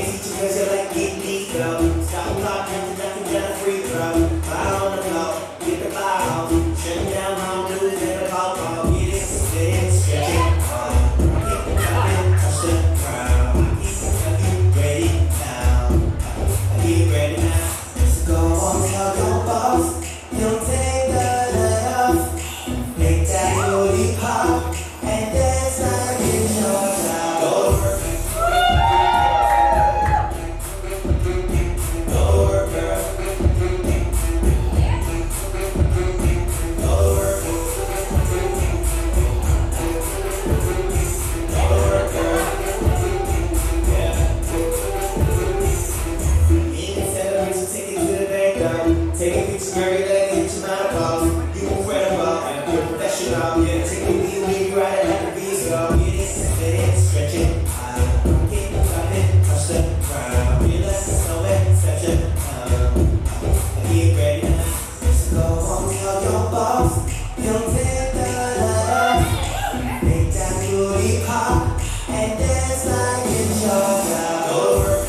teach you 'cause you're like get me go. Stop and pop and nothing but a free throw. Fire on the floor, get the fire off. Shutting down home, do it in the pop off. Get it, stretch it, keep it coming, touch the ground. Keep ready now. Get ready now. Let's go on, tell your boss. You don't take the night off. Make that booty pop and dance like it's your job. Go to work. Go to work, girl. Go to work. Go to work, girl. Yeah. You can celebrate, so take it to the bank, girl. Take a picture, girl, you let it hit your mouth off. You incredible and you're professional. Yeah, take it with you when you ride it like a beast, girl. Get it, stretch it, keep it coming, touch the ground. Relax, no exception. Get ready now. Let's go on, tell your boss. You don't take the night off. Make that booty pop and dance like it's your job. Go to work.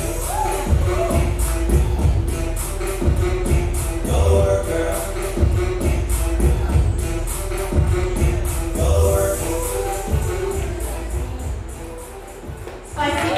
Go to work, girl. Go to work. Spicy